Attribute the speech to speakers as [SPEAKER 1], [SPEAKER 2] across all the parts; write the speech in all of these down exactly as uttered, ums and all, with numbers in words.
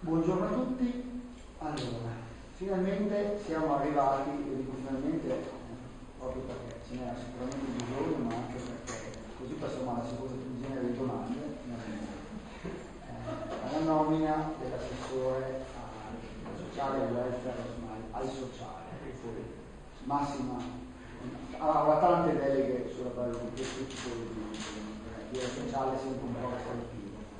[SPEAKER 1] Buongiorno a tutti. Allora, finalmente siamo arrivati, e dico finalmente eh, proprio perché ce n'era sicuramente bisogno, ma anche perché così passiamo alla seconda divisione delle domande, eh, alla nomina dell'assessore al sociale, al welfare, insomma, al sociale, massima, avrà tante deleghe sulla base di questo tipo di dire sociale, sempre un po' restrittivo.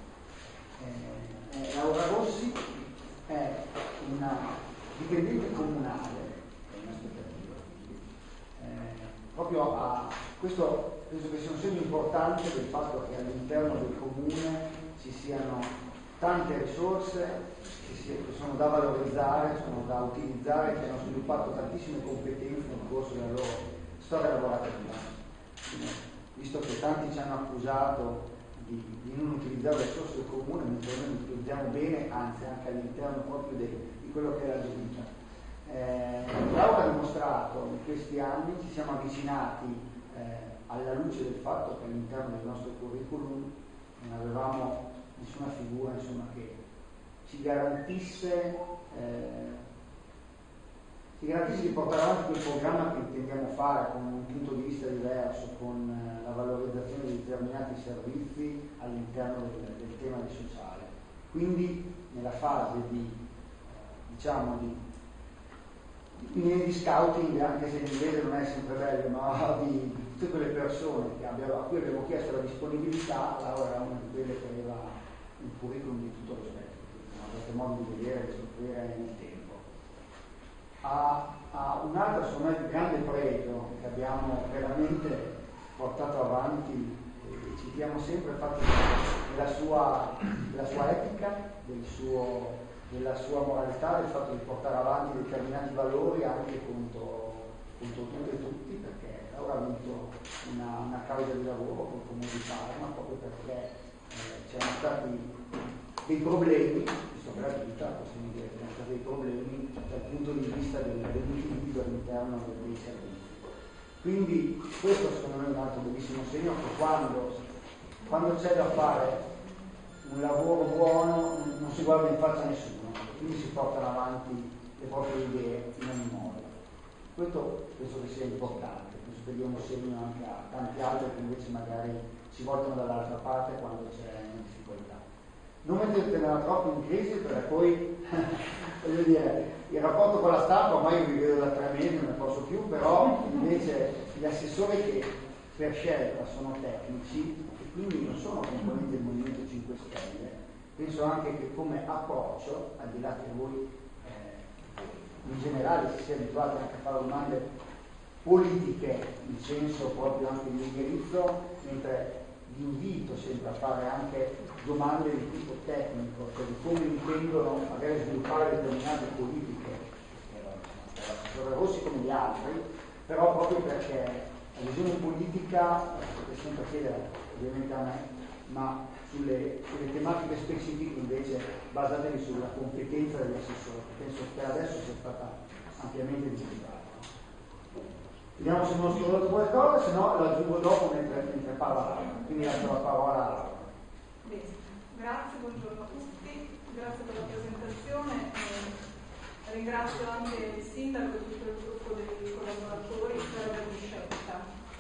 [SPEAKER 1] Eh, Laura Rossi è una dipendente comunale, è un'aspettativa. Eh, proprio a questo penso che sia un segno importante del fatto che all'interno del comune ci siano tante risorse che, si, che sono da valorizzare, sono da utilizzare, che hanno sviluppato tantissime competenze nel corso della loro storia lavorativa. Visto che tanti ci hanno accusato Di, di non utilizzare le risorse del comune, mentre noi le utilizziamo bene, anzi anche all'interno proprio di, di quello che è la giunta. Eh, Laura ha dimostrato in questi anni, ci siamo avvicinati eh, alla luce del fatto che all'interno del nostro curriculum non avevamo nessuna figura insomma, che ci garantisse eh, ci garantisse di portare avanti quel programma che intendiamo fare con un punto di vista diverso, con eh, la valorizzazione di determinati servizi all'interno del, del tema del sociale. Quindi nella fase di, diciamo, di, di, di scouting, anche se in inglese non è sempre bello, ma di, di tutte quelle persone che abbiamo, a cui abbiamo chiesto la disponibilità, Laura era una di quelle che aveva un curriculum di tutto rispetto, avete modo di vedere e di scoprire nel tempo. Ha, ha un altro secondo me grande pregio che abbiamo veramente portato avanti e citiamo sempre il fatto della sua, della sua etica, del suo, della sua moralità, del fatto di portare avanti determinati valori anche contro, contro tutte e tutti, perché Laura ha avuto una, una causa di lavoro con il Comune di Parma proprio perché eh, c'erano stati dei problemi, visto che la vita, possiamo dire che c'erano stati dei problemi dal punto di vista del, dell'utilizzo all'interno dei servizi. Quindi questo secondo me è un altro bellissimo segno che quando, quando c'è da fare un lavoro buono non si guarda in faccia a nessuno, quindi si portano avanti le proprie idee in ogni modo. Questo penso che sia importante, penso che dia un segno anche a tanti altri che invece magari si voltano dall'altra parte quando c'è una difficoltà. Non mettetela troppo in crisi perché poi voglio dire, il rapporto con la stampa ormai io vi vedo da tre mesi, non ne posso più, però invece gli assessori che per scelta sono tecnici e quindi non sono componenti del Movimento cinque Stelle, penso anche che come approccio, al di là che voi eh, in generale si sia abituati anche a fare domande politiche in senso proprio anche di indirizzo, mentre vi invito sempre a fare anche domande di tipo tecnico, cioè di come intendono magari sviluppare determinate politiche, l'assessore Rossi come gli altri, però proprio perché la visione politica, potete sempre chiedere ovviamente a me, ma sulle, sulle tematiche specifiche invece basatevi sulla competenza degli assessori, che penso che adesso sia stata ampiamente dimostrata. Vediamo se non ho scordato qualcosa, se no lo aggiungo dopo mentre, mentre parla Laura. Quindi lascio la parola a Laura.
[SPEAKER 2] Bene, grazie, buongiorno a tutti, grazie per la presentazione. Eh, ringrazio anche il sindaco e tutto il gruppo dei collaboratori per avermi scelta.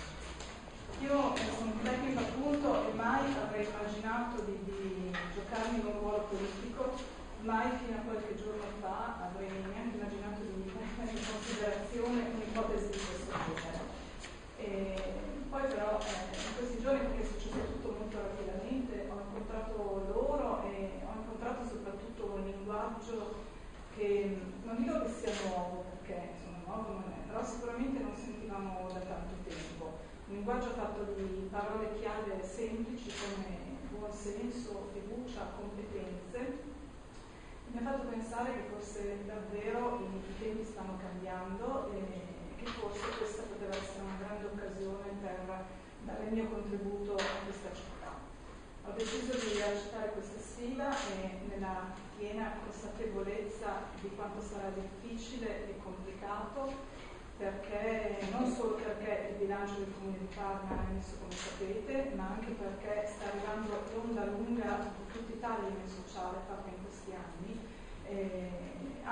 [SPEAKER 2] Io sono un tecnico appunto e mai avrei immaginato di, di giocarmi in un ruolo politico, mai fino a qualche giorno fa avrei neanche immaginato di prendere in considerazione un'ipotesi di questo genere. E poi però eh, in questi giorni, perché è successo tutto molto rapidamente, ho incontrato loro e ho incontrato soprattutto un linguaggio che non dico che sia nuovo, perché insomma nuovo non è, però sicuramente non sentivamo da tanto tempo. Un linguaggio fatto di parole chiave semplici come buon senso, fiducia, competenze. Mi ha fatto pensare che forse davvero i, i tempi stanno cambiando e che forse questa poteva essere una grande occasione per dare il mio contributo a questa città. Ho deciso di accettare questa sfida e nella piena consapevolezza di quanto sarà difficile e complicato, perché non solo perché il bilancio del Comune di Parma è messo come sapete, ma anche perché sta arrivando l'onda lunga di tutti i tagli nel sociale fatti in questi anni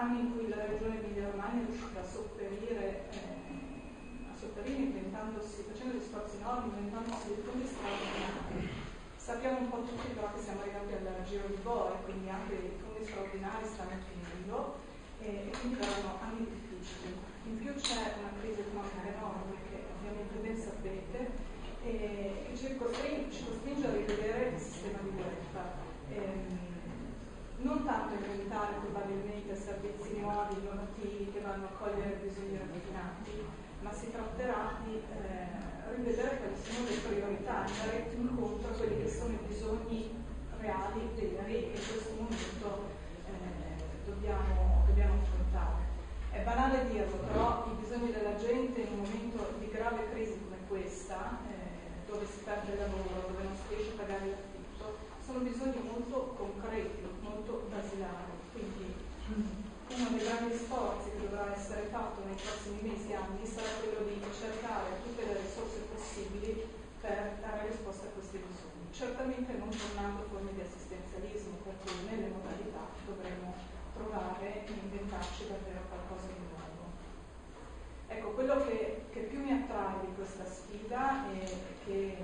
[SPEAKER 2] anni in cui la regione Emilia-Romagna è riuscita a sopperire, eh, a sopperire inventandosi, facendo gli sforzi enormi, inventandosi dei fondi straordinari. Sappiamo un po' tutti però che siamo arrivati al giro di boa e quindi anche i fondi straordinari stanno finendo e, e quindi verranno anni difficili. In più c'è una crisi economica enorme che ovviamente ben sapete e che ci costringe, ci costringe a rivedere il sistema di welfare. Ehm, non tanto inventare probabilmente servizi nuovi, innovativi che vanno a cogliere bisogni ravvicinati, ma si tratterà di eh, rivedere quali sono le priorità, andare incontro a quelli che sono i bisogni reali, veri, che in questo momento eh, dobbiamo, dobbiamo affrontare. È banale dirlo, però i bisogni della gente in un momento di grave crisi come questa, eh, dove si perde il lavoro, dove non si riesce a pagare l'affitto, sono bisogni molto concreti, molto basilari. Quindi uno dei grandi sforzi che dovrà essere fatto nei prossimi mesi e anni sarà quello di cercare tutte le risorse possibili per dare risposta a questi bisogni. Certamente non tornando a forme di assistenzialismo, per cui nelle modalità dovremo trovare e inventarci davvero qualcosa di nuovo. Ecco, quello che, che più mi attrae di questa sfida e che,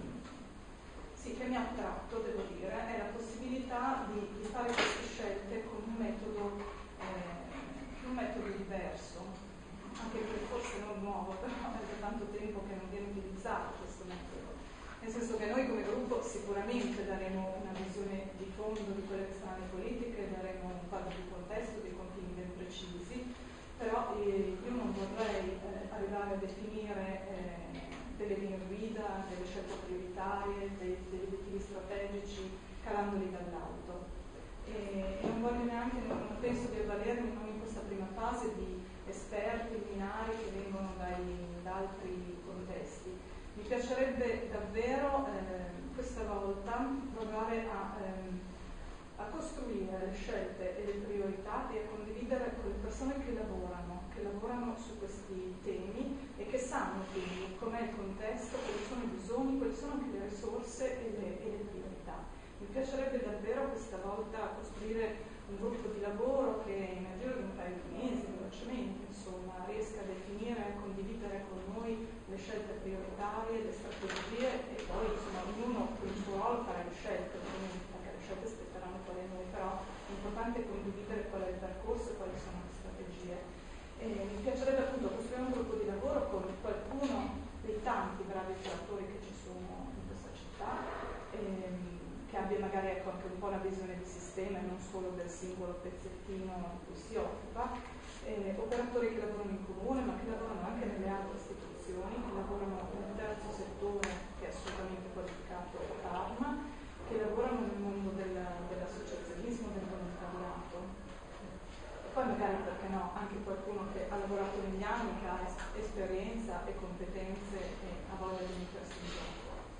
[SPEAKER 2] sì, che mi ha attratto, devo dire, è la possibilità di, di fare queste scelte con un metodo, eh, un metodo diverso, anche se forse non nuovo, però è da tanto tempo che non viene utilizzato questo metodo. Nel senso che noi come gruppo sicuramente daremo una visione di fondo di quelle che saranno le politiche, daremo un quadro di contesto, dei confini ben precisi, però eh, io non vorrei eh, arrivare a definire eh, delle linee guida, delle scelte prioritarie, dei, degli obiettivi strategici calandoli dall'alto. E, e non voglio neanche, non, non penso di avvalermi non in questa prima fase di esperti, luminari che vengono dai, da altri contesti. Mi piacerebbe davvero eh, questa volta provare a, ehm, a costruire le scelte e le priorità e a condividere con le persone che lavorano, che lavorano su questi temi e che sanno quindi com'è il contesto, quali sono i bisogni, quali sono anche le risorse e le, e le priorità. Mi piacerebbe davvero questa volta costruire un gruppo di lavoro che nel giro di un paio di mesi, velocemente, insomma, riesca a definire e condividere con noi le scelte prioritarie, le strategie e poi, insomma, ognuno con il suo ruolo farà le scelte, ovviamente, perché le scelte spetteranno poi a noi, però è importante condividere qual è il percorso e quali sono le strategie. E mi piacerebbe appunto costruire un gruppo di lavoro con qualcuno dei tanti bravi operatori che ci sono in questa città, ehm, che abbia magari ecco, anche un po' una visione di sistema e non solo del singolo pezzettino di cui si occupa, eh, operatori che lavorano in comune ma che lavorano anche nelle altre istituzioni, che lavorano nel terzo settore che è assolutamente qualificato a Parma, che lavorano nel mondo del, dell'associazionismo, del volontariato. E poi magari, perché no, anche qualcuno che ha lavorato negli anni, che ha es- esperienza e competenze e ha voglia di mettersi in gioco.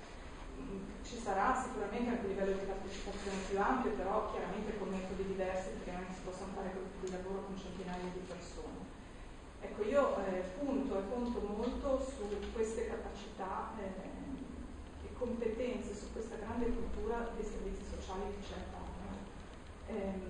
[SPEAKER 2] Ci sarà sicuramente anche un livello di partecipazione più ampio, però chiaramente con metodi diversi, perché non si possono fare gruppi di lavoro con centinaia di persone. Ecco, io eh, punto e punto molto su queste capacità eh, e competenze, su questa grande cultura dei servizi sociali che c'è a Parma. Eh,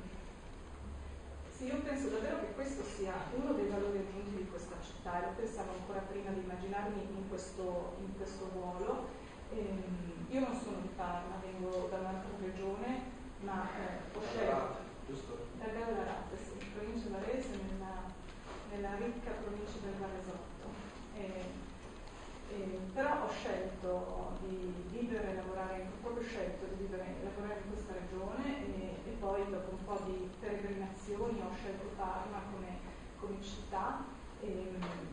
[SPEAKER 2] sì, io penso davvero che questo sia uno dei valori aggiunti di questa città, e lo pensavo ancora prima di immaginarmi in questo, in questo ruolo. Ehm, io non sono di Parma, vengo da un'altra regione, ma eh, ho scelto da Gallarate, sì, provincia Varese, nella, nella ricca provincia del Varesotto. E, e, però ho scelto di vivere e lavorare, ho proprio scelto di vivere e lavorare in questa regione e, e poi dopo un po' di peregrinazioni ho scelto Parma come, come città. E,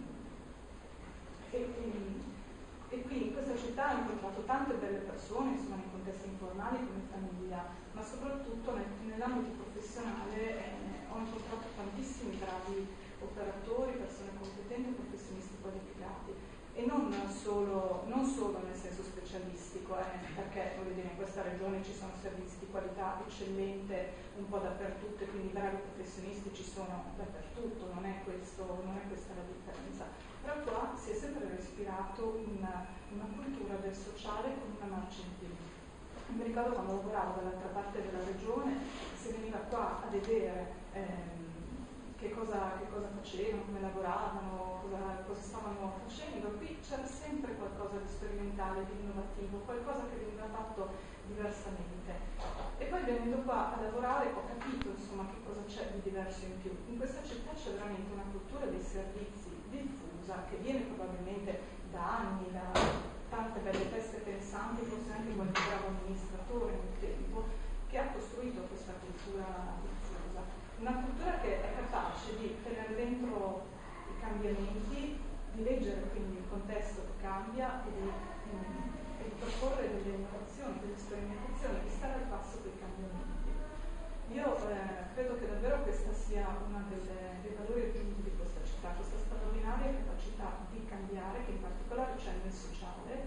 [SPEAKER 2] e, e, E qui in questa città ho incontrato tante belle persone, insomma nei contesti informali come famiglia, ma soprattutto nel, nell'ambito professionale eh, ho incontrato tantissimi bravi operatori, persone competenti, professionisti qualificati e non solo, non solo nel senso specialistico, eh, perché voglio dire, in questa regione ci sono servizi di qualità eccellente un po' dappertutto e quindi bravi professionisti ci sono dappertutto, non è, questo, non è questa la differenza. Però qua si è sempre respirato una, una cultura del sociale con una marcia in più. Mi ricordo quando lavoravo dall'altra parte della regione, si veniva qua a vedere ehm, che cosa, che cosa facevano, come lavoravano, cosa, cosa stavano facendo. Qui c'era sempre qualcosa di sperimentale, di innovativo, qualcosa che veniva fatto diversamente. E poi venendo qua a lavorare ho capito insomma che cosa c'è di diverso in più. In questa città c'è veramente una cultura dei servizi diffusa che viene probabilmente da anni, da tante belle teste pensanti, forse anche qualche bravo amministratore nel tempo, che ha costruito questa cultura diffusa. Una cultura che è capace di tenere dentro i cambiamenti, di leggere quindi il contesto che cambia e di, e di proporre delle innovazioni, delle sperimentazioni, di stare al passo con i cambiamenti. Io eh, credo che davvero questa sia una delle, dei valori aggiunti di questa città, questa straordinaria capacità di cambiare, che in particolare c'è nel sociale,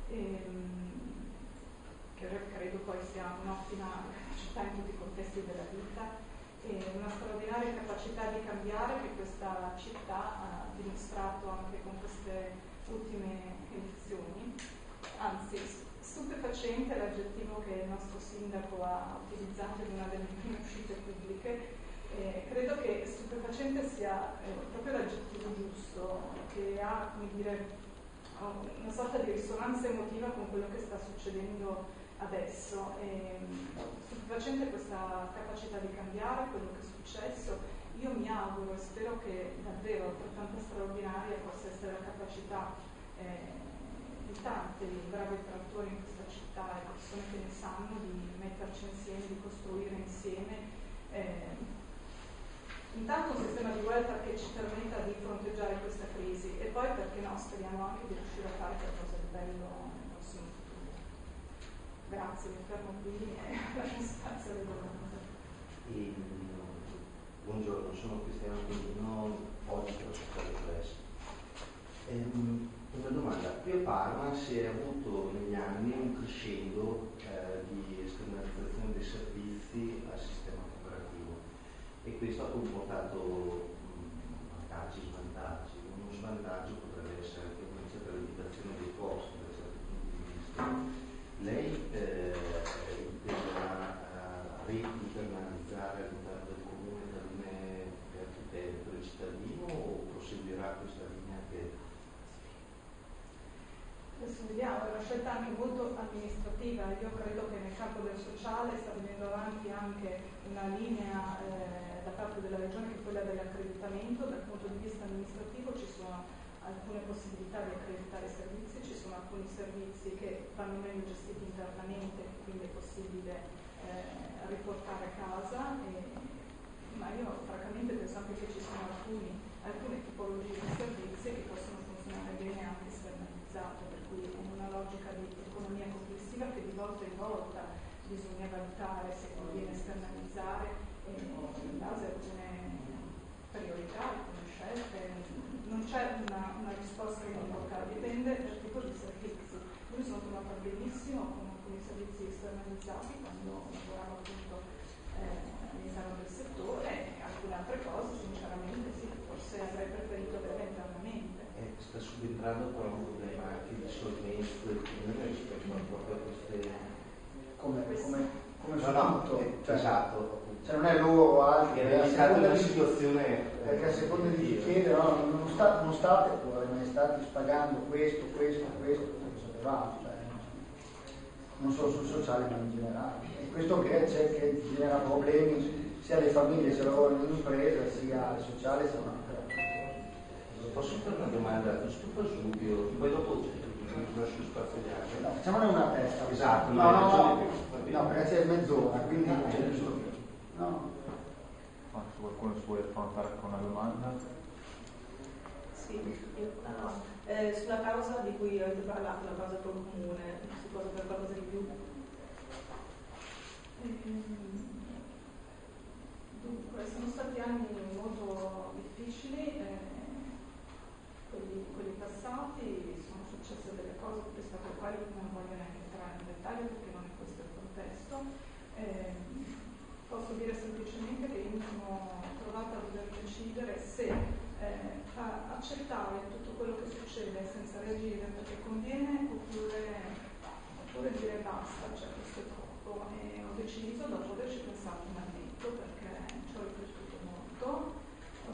[SPEAKER 2] ehm, che credo poi sia un'ottima capacità in tutti i contesti della vita, e una straordinaria capacità di cambiare che questa città ha dimostrato anche con queste ultime elezioni. Anzi, stupefacente l'aggettivo che il nostro sindaco ha utilizzato in una delle prime uscite pubbliche. Eh, credo che stupefacente sia eh, proprio l'aggettivo giusto, che ha, come dire, una sorta di risonanza emotiva con quello che sta succedendo adesso. È stupefacente questa capacità di cambiare quello che è successo. Io mi auguro e spero che davvero altrettanto straordinaria possa essere la capacità eh, di tanti bravi trattori in questa città e persone che ne sanno di metterci insieme, di costruire insieme eh, intanto un sistema di welfare che ci permetta di fronteggiare questa crisi e poi, perché no, speriamo anche di riuscire a fare qualcosa di bello nel prossimo futuro. Grazie, mi fermo qui e lascio spazio alle domande.
[SPEAKER 3] E, buongiorno, sono Cristiano Pellino, oggi per Città Press. Ehm, una domanda, qui a Parma si è avuto negli anni un crescendo eh, di esternalizzazione dei servizi al sistema cooperativo e questo ha comportato mh, vantaggi e svantaggi. Uno svantaggio potrebbe essere anche una certa limitazione dei costi da certi punti di vista. Lei eh, intenderà uh, reinternalizzare all'interno del comune termine per tutela per il cittadino o proseguirà questa linea che...
[SPEAKER 2] Adesso vediamo, è una scelta anche molto amministrativa. Io credo che nel campo del sociale sta venendo avanti anche una linea eh, da parte della Regione che è quella dell'accreditamento. Dal punto di vista amministrativo ci sono alcune possibilità di accreditare servizi, ci sono alcuni servizi che vanno meglio gestiti internamente, quindi è possibile eh, riportare a casa, e, ma io francamente penso anche che ci sono alcuni, alcune tipologie di servizi che possono funzionare bene anche esternalizzate, per cui è una logica di economia complessiva che di volta in volta bisogna valutare se conviene esternalizzare eh, in base a alcune priorità, alcune scelte. Non c'è una, una risposta univoca, dipende dal tipo di servizi. Io mi sono trovata benissimo con alcuni servizi esternalizzati quando lavoravo appunto eh, all'interno del settore, e alcune altre cose sinceramente sì, forse avrei preferito avere internamente.
[SPEAKER 3] Eh, sta subentrando però un problema anche di solvenza del comune rispetto a proprio a queste...
[SPEAKER 1] Come, come, come
[SPEAKER 3] no, no,
[SPEAKER 1] tutto,
[SPEAKER 3] eh,
[SPEAKER 1] cioè,
[SPEAKER 3] esatto.
[SPEAKER 1] Cioè non è loro o altri,
[SPEAKER 3] Era stata una situazione
[SPEAKER 1] perché a seconda di chi chiede, no, non, sta, non state fuori, ma state pagando questo, questo, questo, questo che sapevamo, cioè, non solo sul sociale ma in generale. E questo che, c'è, che genera problemi sia alle famiglie se lavorano in impresa, sia al sociale, sia una
[SPEAKER 3] Posso fare una domanda giusto per subito, poi dopo lascio spazio agli altri.
[SPEAKER 1] No, facciamone una testa.
[SPEAKER 3] Esatto,
[SPEAKER 1] no, no, no,
[SPEAKER 3] no,
[SPEAKER 1] no, perché c'è mezz'ora, quindi no.
[SPEAKER 4] Ma se qualcuno si vuole affrontare con una domanda?
[SPEAKER 5] Sì, io, no, eh, sulla causa di cui avete parlato, la causa pro comune, si può sapere qualcosa di più?
[SPEAKER 2] Dunque, sono stati anni molto difficili, eh, quelli, quelli passati, sono successe delle cose rispetto alle quali non voglio neanche entrare in dettaglio perché non è questo il contesto. Eh, posso dire semplicemente che io mi sono trovata a dover decidere se eh, accettare tutto quello che succede senza reagire perché conviene oppure, oppure dire basta, cioè questo è troppo. E ho deciso, dopo averci pensato un annetto, perché ci ho riflettuto molto, ho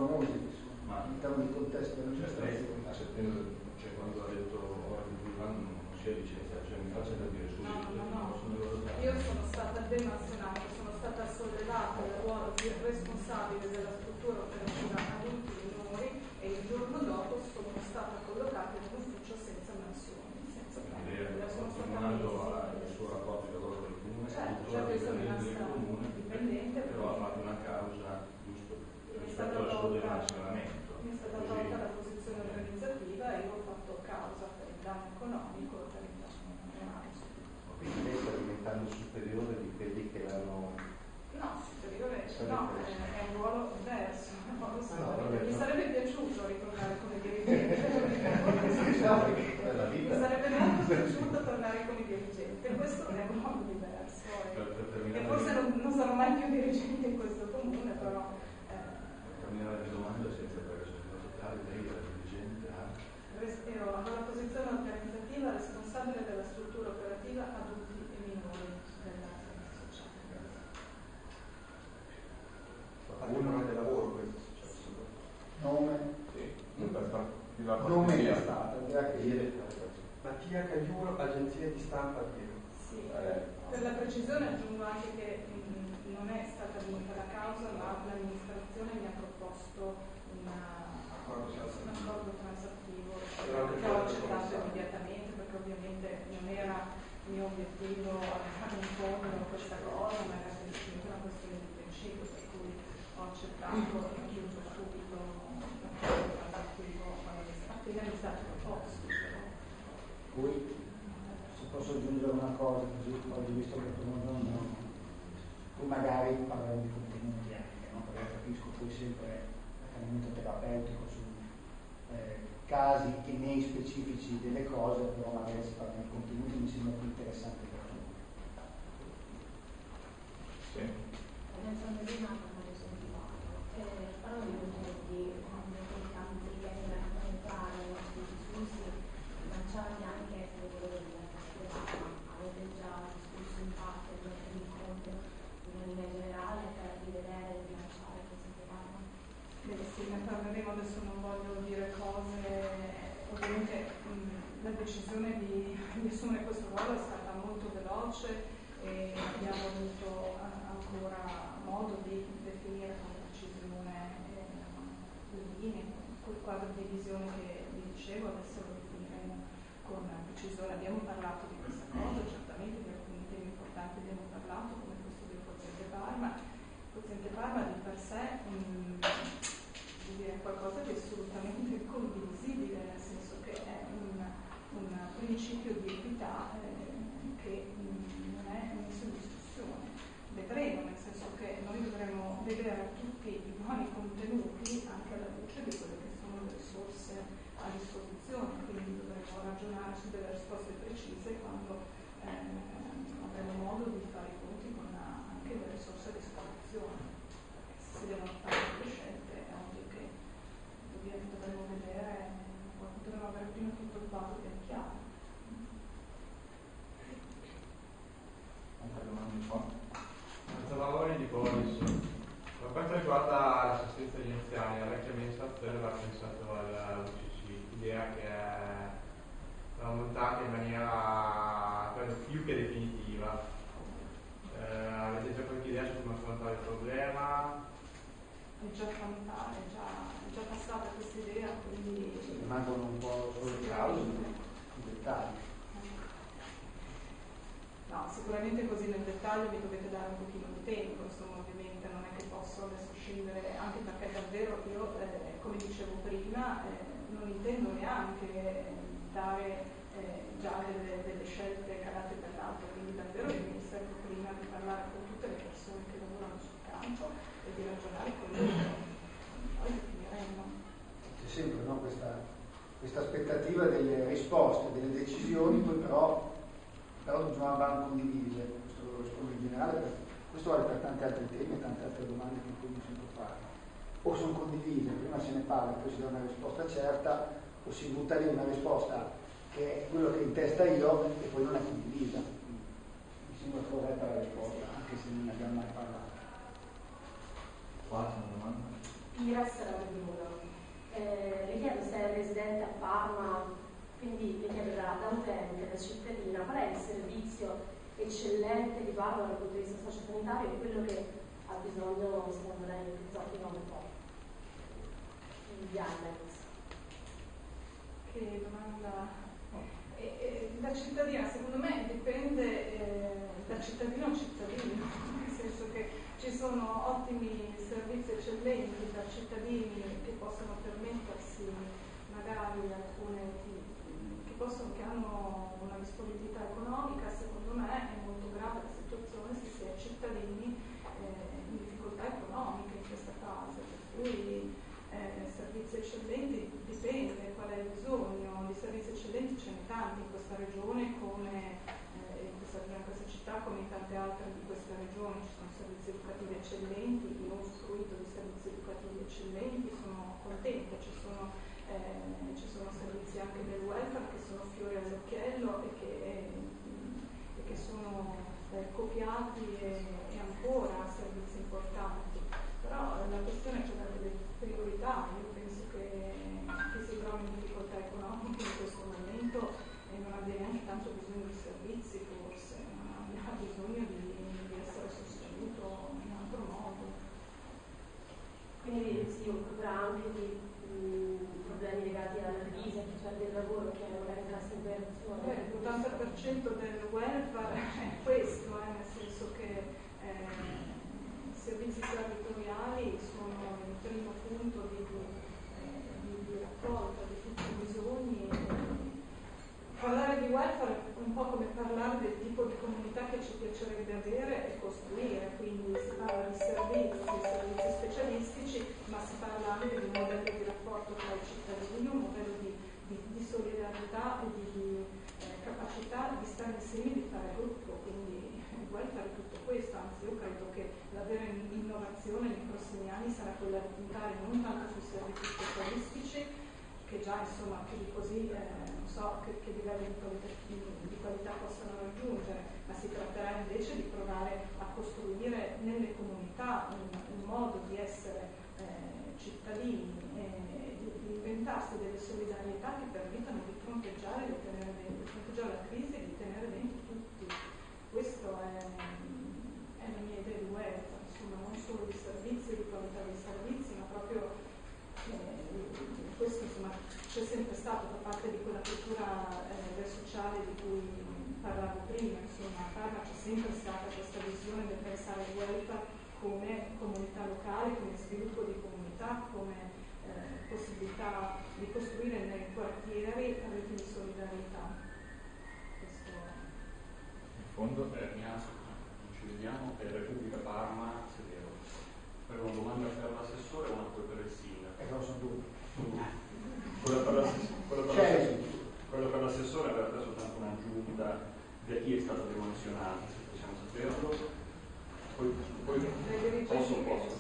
[SPEAKER 1] clamorosi che sono
[SPEAKER 6] Ma-
[SPEAKER 1] all'interno di contesti
[SPEAKER 6] Cioè, lei
[SPEAKER 1] dell'amministrazione.
[SPEAKER 6] a settembre, cioè quando ha detto ora di due anni non si è licenziato, cioè mi faccia capire
[SPEAKER 2] No,
[SPEAKER 6] subito.
[SPEAKER 2] no, no.
[SPEAKER 6] non sono io
[SPEAKER 2] Io sono stata demansionata, sono stata sollevata dal ruolo di responsabile della struttura operativa adulti e minori e il giorno dopo sono stata collocata in un ufficio senza mansioni, senza
[SPEAKER 6] Lei
[SPEAKER 2] prendere.
[SPEAKER 6] ha
[SPEAKER 2] Sono stata
[SPEAKER 6] continuato
[SPEAKER 2] messa.
[SPEAKER 6] il suo rapporto di lavoro con il comune,
[SPEAKER 2] Certo,
[SPEAKER 6] tuttora
[SPEAKER 2] certo, io sono
[SPEAKER 6] dipendente del
[SPEAKER 2] rimasta
[SPEAKER 6] comune,
[SPEAKER 2] dipendente,
[SPEAKER 6] però ha
[SPEAKER 2] perché
[SPEAKER 6] fatto una causa giusto
[SPEAKER 2] mi è
[SPEAKER 6] rispetto
[SPEAKER 2] stata
[SPEAKER 6] al suo
[SPEAKER 2] tolta,
[SPEAKER 6] demansionamento.
[SPEAKER 2] mi è stata
[SPEAKER 6] Così-
[SPEAKER 2] tolta la posizione organizzativa e io ho fatto causa per il danno economico e per il danno reale.
[SPEAKER 3] Quindi lei sta diventando superiore di quelli che l'hanno.
[SPEAKER 2] No, superiore,
[SPEAKER 3] Sì,
[SPEAKER 2] no,
[SPEAKER 3] sì.
[SPEAKER 2] è, è un ruolo diverso, un ruolo
[SPEAKER 3] no,
[SPEAKER 2] superiore.
[SPEAKER 3] vabbè,
[SPEAKER 2] Mi
[SPEAKER 3] no.
[SPEAKER 2] sarebbe piaciuto ritornare come dirigente,
[SPEAKER 3] Nella
[SPEAKER 2] mi
[SPEAKER 3] vita.
[SPEAKER 2] sarebbe molto piaciuto tornare come dirigente, questo è un ruolo diverso.
[SPEAKER 6] Per, per
[SPEAKER 2] E,
[SPEAKER 6] terminare
[SPEAKER 2] e forse non, non sarò mai più dirigente in questo comune, però eh,
[SPEAKER 6] Per terminare la mia domanda, senza per essere totale, lei era dirigente a...
[SPEAKER 2] res- ero alla posizione organizzativa responsabile della struttura operativa adulti e minori della società.
[SPEAKER 7] Patrimone del lavoro questo è successo.
[SPEAKER 1] Nome,
[SPEAKER 4] Sì, per far più la
[SPEAKER 1] nome è
[SPEAKER 4] cortesia.
[SPEAKER 1] stata, direi che
[SPEAKER 7] Mattia Cagliuro, agenzia di stampa di
[SPEAKER 2] Sì,
[SPEAKER 4] Eh,
[SPEAKER 2] per la precisione aggiungo anche che mh, non è stata vinta la causa, ma l'amministrazione mi ha proposto una, un accordo transattivo che ho accettato immediatamente, perché ovviamente non era mio obiettivo fare un fondo a questa cosa, ma era semplicemente una questione di principio, per cui ho accettato e ho chiuso subito l'accordo transattivo appena mi è stato proposto.
[SPEAKER 1] poi se posso aggiungere una cosa, così oggi visto che non poi magari parliamo di contenuti anche, no? Perché capisco poi sempre l'accanimento terapeutico su eh, casi e nei specifici delle cose, però magari si parla di contenuti mi sembra più interessante per tutti.
[SPEAKER 4] Sì.
[SPEAKER 8] Adesso non è nato come sentivato, parlo di contenuti tanti che vengono a entrare nei nostri discorsi, lanciati anche sul lavoro della società, avete già discusso in parte dell'incontro in linea generale per rivedere e rilanciare queste programma?
[SPEAKER 2] Beh, sì, ne parleremo, adesso non voglio dire cose, ovviamente mh, la decisione di, di assumere questo ruolo è stata molto veloce e abbiamo avuto eh, ancora modo di definire con precisione eh, le linee, quel quadro di visione che vi dicevo, adesso lo definiremo con precisione. Abbiamo parlato di questa cosa, certamente di alcuni temi importanti abbiamo parlato, come questo del quoziente Parma. Il quoziente Parma di per sé mh, vuol dire qualcosa di assolutamente condivisibile, nel senso che è un, un principio di equità eh, che mh, non è messo in discussione. Vedremo, nel senso che noi dovremo vedere tutti i buoni contenuti anche alla luce di quelle che sono le risorse a disposizione, quindi dovremo ragionare su delle risposte precise quando eh, avremo modo di fare i conti con la, anche le risorse a disposizione. Perché se si devono fare delle scelte è ovvio che dovremo vedere, dovremo avere prima tutto il quadro ben chiaro.
[SPEAKER 4] Altre domande qua?
[SPEAKER 9] Lavori di Boris. Per quanto riguarda l'assistenza agli anziani, la vecchia amministrazione aveva pensato alla U C C, l'idea che è montata in maniera credo, più che definitiva. Eh, avete già qualche idea su come affrontare il problema?
[SPEAKER 2] È già affrontata, è già, è già passata questa idea, quindi
[SPEAKER 1] Rimangono un po' solo le cause, i dettagli.
[SPEAKER 2] No, sicuramente così nel dettaglio vi dovete dare un pochino di tempo, insomma ovviamente non è che posso adesso scendere, anche perché davvero io, eh, come dicevo prima, eh, non intendo neanche dare eh, già delle, delle scelte calate per l'altro, quindi davvero mi serve prima di parlare con tutte le persone che lavorano sul campo e di ragionare con loro, poi definiremo.
[SPEAKER 1] C'è sempre no, questa, questa aspettativa delle risposte, delle decisioni, poi però però bisogna vanno condivise, questo lo rispondo in generale, perché questo vale per tanti altri temi e tante altre domande che poi mi sento fare. O sono condivise, prima se ne parla, poi si dà una risposta certa, o si butta lì una risposta che è quello che ho in testa io e poi non è condivisa. Mi sembra corretta la risposta, anche se non ne abbiamo mai parlato.
[SPEAKER 4] Qua c'è una domanda?
[SPEAKER 10] I R E S Ragugnolo. Eh, le chiedo se è residente a Parma, quindi le chiedo da, da utente, da cittadina, qual è il servizio eccellente di Parma dal punto di vista sociosanitario e quello che ha bisogno, secondo lei, di Zotti un po'? Gli Alex.
[SPEAKER 2] Che domanda. E, e, da cittadina, secondo me dipende eh, da cittadino a cittadino, nel senso che ci sono ottimi servizi eccellenti da cittadini che possono permettersi magari alcune che, possono, che hanno una disponibilità economica. Secondo me è molto grave la situazione se si è cittadini eh, in difficoltà economiche in questa fase, per cui eh, servizi eccellenti dipende qual è il bisogno. Di servizi eccellenti ce ne tanti in questa regione come eh, in, questa, in questa città come in tante altre di questa regione. Ci sono servizi educativi eccellenti, io ho usufruito di servizi educativi eccellenti, sono contenta. Ci sono, eh, ci sono servizi anche del welfare che sono fiori all'occhiello e che, eh, e che sono eh, copiati e, e ancora servizi importanti. Però la questione è quella delle priorità. Io penso che chi si trova in difficoltà economiche in questo momento e non abbia neanche tanto bisogno di servizi, forse, ma abbia bisogno di, di essere sostenuto in altro modo.
[SPEAKER 10] Quindi si occuperà anche di mh, problemi legati alla crisi, cioè del lavoro che è magari cassa integrazione.
[SPEAKER 2] Beh, l'ottanta per cento del welfare è questo, eh, nel senso che eh, i servizi territoriali sono il primo punto di, eh, di, di raccolta di tutti i bisogni. Parlare di welfare è un po' come parlare del tipo di comunità che ci piacerebbe avere e costruire, quindi si parla di servizi, di servizi specialistici, ma si parla anche di un modello di rapporto tra i cittadini, un modello di, di, di solidarietà e di, di eh, capacità di stare insieme e di fare gruppo. Quindi il welfare è tutto questo, anzi io credo che la vera innovazione nei prossimi anni sarà quella di puntare non tanto sui servizi specialistici, che già insomma più di così eh, non so che, che livelli di qualità, di, di qualità possano raggiungere, ma si tratterà invece di provare a costruire nelle comunità un, un modo di essere eh, cittadini e di, di inventarsi delle solidarietà che permettano di fronteggiare, di tenere dentro, di fronteggiare la crisi e di tenere dentro tutti. Questo è, è la mia idea di welfare, insomma, non solo di servizi, di qualità dei servizi, ma proprio eh, questo insomma c'è sempre stato da parte di quella cultura eh, del sociale di cui parlavo prima. Insomma, a Parma c'è sempre stata questa visione del pensare il welfare come comunità locale, come sviluppo di comunità, come eh, possibilità di costruire nei quartieri reti di solidarietà. Questo
[SPEAKER 4] in fondo
[SPEAKER 6] eh, mi alzo, non ci vediamo, è Repubblica Parma, Severo. Per una domanda per l'assessore o una poi per il sindaco?
[SPEAKER 1] Eh, no, sono due.
[SPEAKER 6] Quella per l'assessore, quella per l'assessore, quella per l'assessore in realtà è soltanto un'aggiunta da chi è stato demansionato, se possiamo saperlo. Poi, poi posso, posso.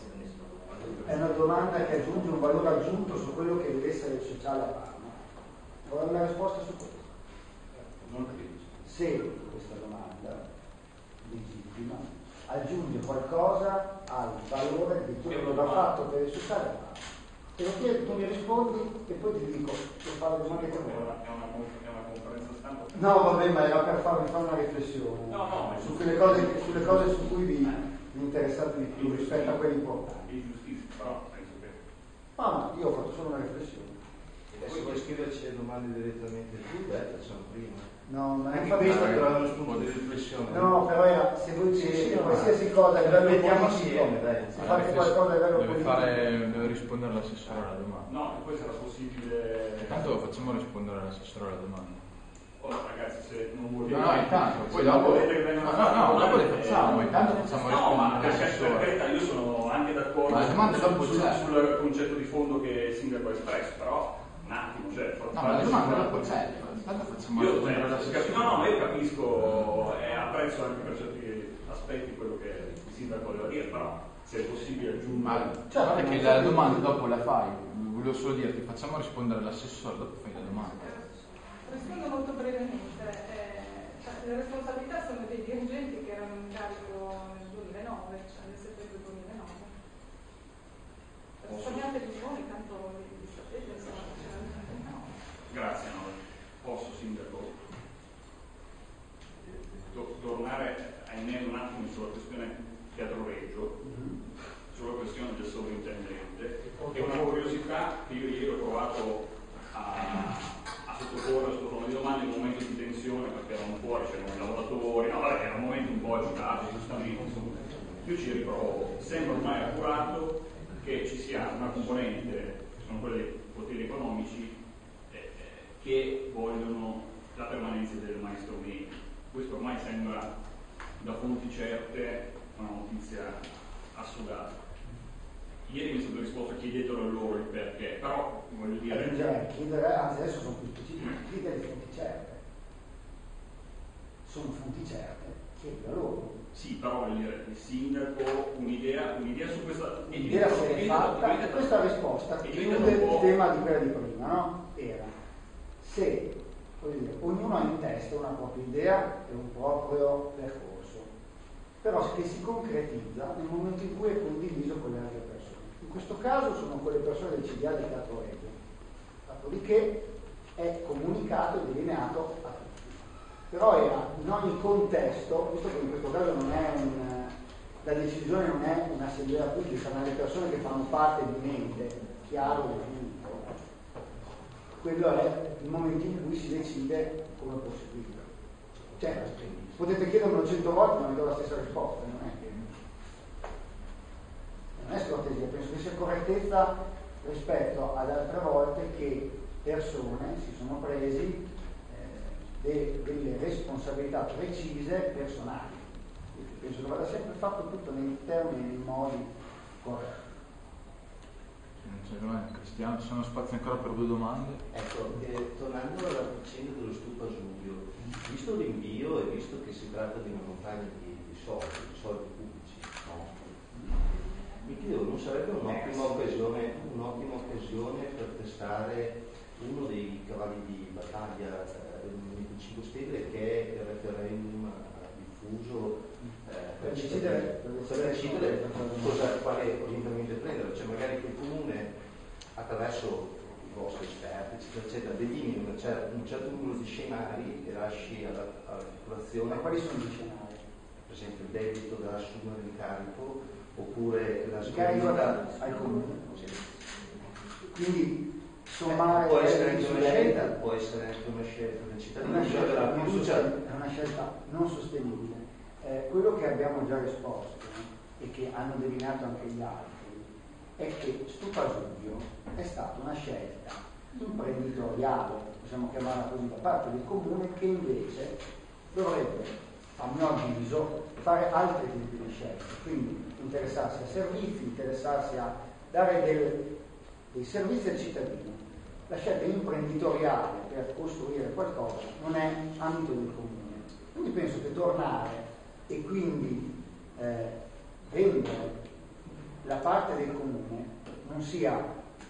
[SPEAKER 1] È una domanda che aggiunge un valore aggiunto su quello che deve essere il sociale a Parma. Vorrei una risposta su questo.
[SPEAKER 6] Non capisco.
[SPEAKER 1] Se questa domanda legittima aggiunge qualcosa al valore di quello che va fatto per il sociale a Parma. Te lo chiedo, tu mi rispondi e poi ti dico se fare le domande che vuoi.
[SPEAKER 6] È una, è una conferenza stampa.
[SPEAKER 1] No, vabbè, ma era per farvi fare una riflessione
[SPEAKER 6] no, no,
[SPEAKER 1] su quelle cose, sulle cose su cui vi, vi interessate di più rispetto a quelle importanti.
[SPEAKER 6] Di giustizia, però penso che.
[SPEAKER 1] Ah, ma io ho fatto solo una riflessione.
[SPEAKER 3] Adesso vuoi scriverci le domande direttamente tu, dai, facciamo prima.
[SPEAKER 1] No, ma
[SPEAKER 3] Anche
[SPEAKER 1] infatti-
[SPEAKER 3] questo però è uno spunto di riflessione.
[SPEAKER 1] No, però era, se voi
[SPEAKER 3] Sì,
[SPEAKER 1] ci
[SPEAKER 3] sì,
[SPEAKER 1] qualsiasi
[SPEAKER 3] ma-
[SPEAKER 1] cosa a livello
[SPEAKER 3] mettiamo
[SPEAKER 1] politico,
[SPEAKER 3] assieme, dai.
[SPEAKER 1] se fate qualcosa a livello
[SPEAKER 4] deve,
[SPEAKER 1] politico.
[SPEAKER 4] fare, deve rispondere l'assessore alla domanda.
[SPEAKER 6] No, e poi sarà possibile.
[SPEAKER 4] Intanto facciamo rispondere all'assessore alla domanda.
[SPEAKER 6] Oh, ragazzi, se non volete.
[SPEAKER 4] No, no, intanto,
[SPEAKER 6] poi
[SPEAKER 4] poi
[SPEAKER 6] non
[SPEAKER 4] dopo-
[SPEAKER 6] volete che vengano
[SPEAKER 4] no,
[SPEAKER 6] fatte
[SPEAKER 4] no,
[SPEAKER 6] domande,
[SPEAKER 4] dopo le facciamo,
[SPEAKER 6] eh,
[SPEAKER 4] intanto facciamo
[SPEAKER 6] No,
[SPEAKER 4] rispondere
[SPEAKER 6] ma per,
[SPEAKER 4] all'assessore.
[SPEAKER 6] per carità, io sono anche d'accordo
[SPEAKER 4] Ma la domanda
[SPEAKER 6] sul,
[SPEAKER 4] dopo
[SPEAKER 6] sul,
[SPEAKER 4] c'è.
[SPEAKER 6] sul concetto di fondo che il sindaco ha espresso, però un attimo, cioè.
[SPEAKER 4] No, ma la domanda dopo c'è, intanto facciamo
[SPEAKER 6] Io,
[SPEAKER 4] rispondere
[SPEAKER 6] cioè,
[SPEAKER 4] all'assessore.
[SPEAKER 6] no, no, ma io capisco e apprezzo anche per certi aspetti quello che il sindaco voleva dire, però se è possibile aggiungere.
[SPEAKER 4] Ma guarda che la domanda dopo la fai, volevo solo dirti facciamo rispondere all'assessore, dopo fai la domanda.
[SPEAKER 2] Rispondo molto brevemente. Eh, le responsabilità sono dei dirigenti che erano in carico nel duemilanove, cioè nel settembre duemilanove. Per Risparmiate di buoni, tanto vi sapete, insomma.
[SPEAKER 6] Grazie, no. Posso, Sindaco, to- tornare ahimè un attimo sulla questione Teatro Reggio, sulla questione del sovrintendente, è una curiosità che io ieri ho provato a, a sottoporre a questo forno di domande in un momento di tensione, perché erano fuori, c'erano i lavoratori, no, vabbè, era un momento un po' agitato, giustamente, insomma. Io ci riprovo, sembra ormai accurato che ci sia una componente, che sono quelle dei poteri economici, eh, che vogliono la permanenza del maestro Meni. Questo ormai sembra da fonti certe una notizia assodata. Ieri mi è stato risposto chiedetelo a loro il perché, però voglio dire...
[SPEAKER 1] Aggiungere, chiedere, anzi adesso sono più specifiche, chiedere le fonti certe. Sono fonti certe, chiedere a loro.
[SPEAKER 6] Sì, però voglio dire, il sindaco, un'idea, un'idea su questa...
[SPEAKER 1] L'idea si è fatta, e questa risposta chiude il tema di quella di prima, no? Era se dire, ognuno ha in testa una propria idea e un proprio percorso, però che si concretizza nel momento in cui è condiviso con le altre persone. In questo caso sono quelle persone del C D A del Teatro Reggio, dopodiché è comunicato e delineato a tutti. Però era in ogni contesto, visto che in questo caso non è un, la decisione non è un'assemblea pubblica, ma le persone che fanno parte di un ente chiaro e definito, quello è il momento in cui si decide come proseguire. Cioè, potete chiedermelo cento volte, ma mi do la stessa risposta, non è che non è scortesia, penso che sia correttezza rispetto ad altre volte che persone si sono presi De, delle responsabilità precise personali. Penso che vada sempre fatto tutto nei termini e nei modi corretti.
[SPEAKER 4] Cristiano, ci sono spazi ancora per due domande?
[SPEAKER 3] Ecco, eh, tornando alla vicenda dello stupa Giulio, visto l'invio e visto che si tratta di una montagna di, di soldi, di soldi pubblici, no? Mi chiedo, non sarebbe un'ottima occasione, un'ottima occasione per testare uno dei cavalli di battaglia eh, cinque Stelle, che è il referendum diffuso eh, per decidere, per decidere cosa, quale orientamento prendere, cioè magari che il comune attraverso i vostri esperti eccetera eccetera delinei un certo, un certo numero di scenari e lasci alla, alla popolazione.
[SPEAKER 1] Ma quali sono gli scenari?
[SPEAKER 3] Per esempio il debito da assumere in carico oppure la
[SPEAKER 1] scadenza al comune. Quindi sommare
[SPEAKER 3] può essere anche una scelta, può essere anche una scelta del cittadino,
[SPEAKER 1] una scelta non sostenibile, è una scelta non sostenibile. Eh, quello che abbiamo già risposto eh, e che hanno delineato anche gli altri è che Stupa Giulio è stata una scelta imprenditoriale, possiamo chiamarla così, da parte del comune, che invece dovrebbe, a mio avviso, fare altri tipi di scelte, quindi interessarsi a servizi, interessarsi a dare del, dei servizi al cittadino. La scelta imprenditoriale per costruire qualcosa non è ambito del comune. Quindi penso che tornare e quindi eh, vendere la parte del comune non sia,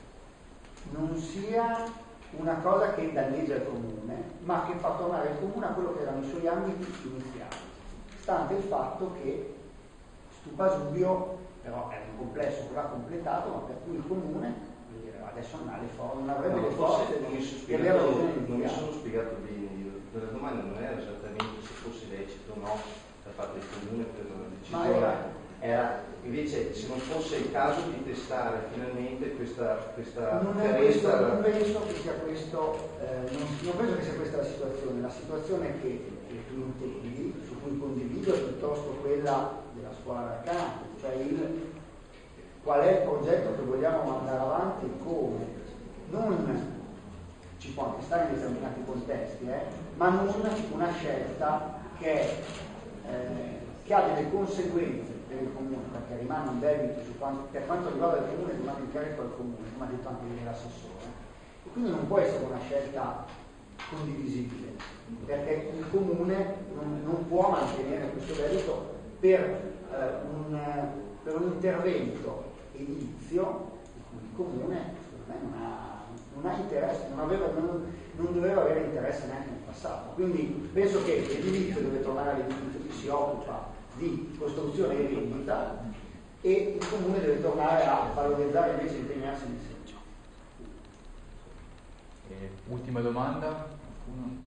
[SPEAKER 1] non sia una cosa che danneggia il comune, ma che fa tornare il comune a quello che erano i suoi ambiti iniziali, stante il fatto che Stupa Giulio però è un complesso che va completato, ma per cui il comune adesso non ha le forze, non avrebbe
[SPEAKER 3] no,
[SPEAKER 1] le forze
[SPEAKER 3] non mi sono
[SPEAKER 1] di
[SPEAKER 3] spiegato,
[SPEAKER 1] avere
[SPEAKER 3] non mi sono spiegato bene io. La domanda non era esattamente se fosse lecito o no da parte del comune per una decisione, era, era invece se non fosse il caso di testare finalmente questa questa
[SPEAKER 1] non, è questo, non penso che sia questo eh, non, non penso che sia questa la situazione. La situazione che, che tu intendi, su cui condivido, è piuttosto quella della scuola d'accanto, cioè il qual è il progetto che vogliamo mandare avanti e come. Non ci può anche stare in determinati contesti, eh, ma non una scelta che, eh, che ha delle conseguenze per il comune, perché rimane un debito su quanto, per quanto riguarda il comune rimane in carico al comune, come ha detto anche ieri l'assessore, e quindi non può essere una scelta condivisibile, perché il comune non, non può mantenere questo debito per, eh, un, per un intervento edilizio di cui il comune non ha, non ha interesse, non, aveva, non, non doveva avere interesse neanche nel passato. Quindi penso che l'edilizio deve tornare all'edilizio che si occupa di costruzione e vendita e il comune deve tornare a valorizzare invece e impegnarsi nel senso.
[SPEAKER 4] Eh, ultima domanda? Qualcuno?